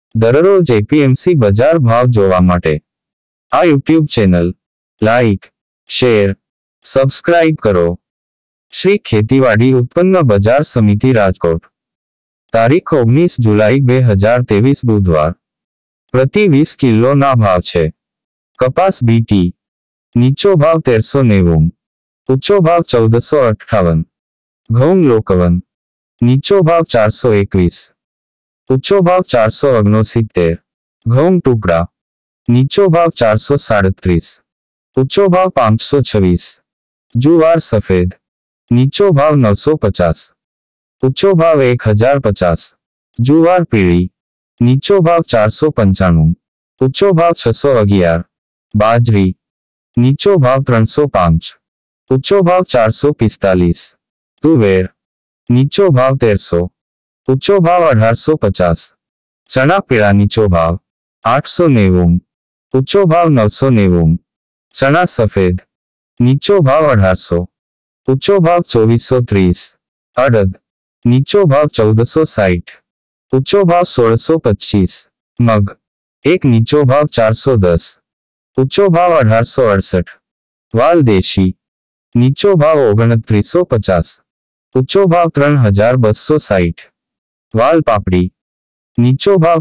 દરરોજ એપીએમસી બજાર ભાવ જોવા માટે આ YouTube channel like, share, subscribe કરો. શ્રી ખેતીવાડી ઉત્પન્ન બજાર સમિતિ રાજકોટ. તારીખ 19 જુલાઈ 2023 બુધવાર. પ્રતિ 20 કિલોના ભાવ છે. કપાસ બીટી નીચો ભાવ 1390, ઊંચો ભાવ 1458. ઘઉં લોકવન નીચો ભાવ 421, ઊંચો ભાવ 469. ઘઉં ટુકડા નીચો ભાવ 437, ઊંચો ભાવ 526. જુવાર સફેદ નીચો ભાવ 950, ઊંચો ભાવ 1050. જુવાર પીળી નીચો ભાવ 495, ઊંચો ભાવ 611. બાજરી નીચો ભાવ 305, ઊંચો ભાવ 445. તુવેર નીચો ભાવ 1300, ઊંચો ભાવ 1850. ચણા પીળા નીચો ભાવ 890, ઊંચો ભાવ 990. ચણા સફેદ નીચો ભાવ 1800, ઊંચો ભાવ 2430. અડદ નીચો ભાવ 1460, ઊંચો ભાવ 1625. મગ એક નીચો ભાવ 410, ઊંચો ભાવ 1868. વાલ દેશી નીચો ભાવ 2950, ઊંચો ભાવ 3260. વાલ પાપડી નીચો ભાવ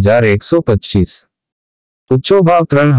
3125, ઊંચો ભાવ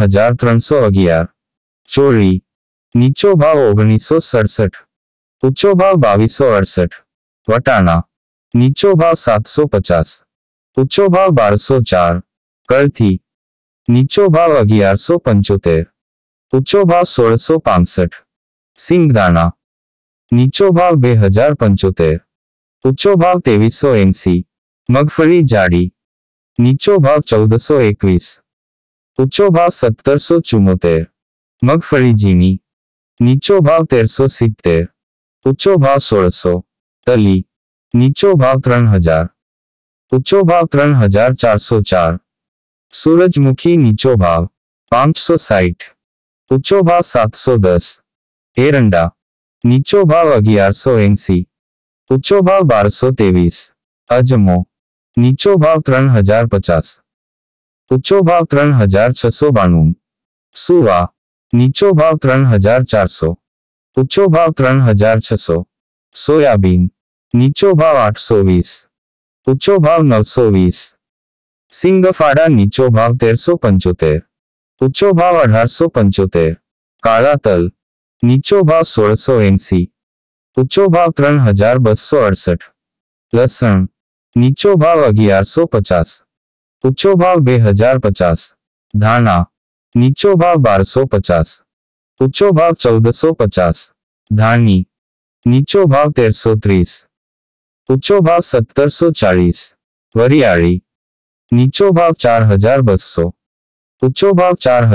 3311. ચોળી નીચો ભાવ 1967, ઊંચો ભાવ 2268. વટાણા નીચો ભાવ 750, ઊંચો ભાવ 1204. કળથી નીચો ભાવ 1175, ઊંચો ભાવ 1665. સિંગદાણા નીચો ભાવ 2075, ઊંચો ભાવ 2380. મગફળી જાડી નીચો ભાવ 1421, ઊંચો ભાવ 1774. મગફળી ઝીણી નીચો ભાવ 1370, ઊંચો ભાવ 1600. તલી નીચો ભાવ 3000, ઊંચો ભાવ 3404. સૂરજમુખી નીચો ભાવ 560, ઊંચો ભાવ 710. એરંડા નીચો ભાવ 1180, ઊંચો ભાવ 1223. અજમો નીચો ભાવ 3050, ઊંચો ભાવ 3692. સુવા નીચો ભાવ 3400, ઊંચો ભાવ 3600. સોયાબીન નીચો ભાવ 820, ઊંચો ભાવ 920. સિંગફાડા નીચો ભાવ 1375, ઊંચો ભાવ 1875. કાળા તલ નીચો ભાવ 1680, ઊંચો ભાવ 3268. લસણ નીચો ભાવ 1150, ઊંચો ભાવ 2050. ધાણા નીચો ભાવ 1250, ઊંચો ભાવ 1450. ધાણી નીચો ભાવ 1330, ઊંચો ભાવ 1740. વરિયાળી નીચો ભાવ 4200, ઊંચો ભાવ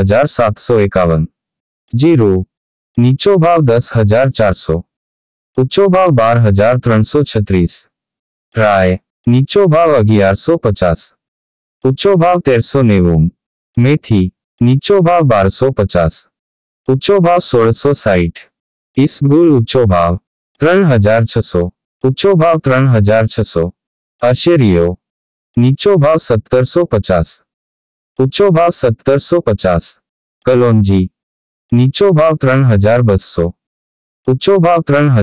4751. જીરું નીચો ભાવ 10400, ઊંચો ભાવ 12336. રાય નીચો ભાવ 1150, ઊંચો ભાવ 1390. મેથી નીચો ભાવ 1250, ઊંચો ભાવ 1660. ઈસબગુલ ઊંચો ભાવ 3600, ઊંચો ભાવ 3600. અશેરીઓ નીચો ભાવ 1750, ઊંચો ભાવ 1750. કલોંજી નીચો ભાવ 3200, ઊંચો ભાવ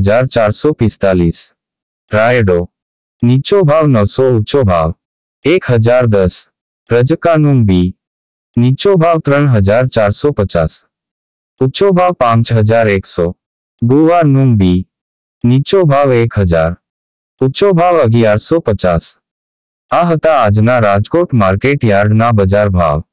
3445. રાયડો નીચો ભાવ 900, ઊંચો ભાવ 1010. રજકાનું બી નીચો ભાવ 3450, ઊંચો ભાવ 5100. ગુવારનું બી નીચો ભાવ 1000, ઊંચો ભાવ 1150. આ હતા આજના રાજકોટ માર્કેટ યાર્ડના બજાર ભાવ.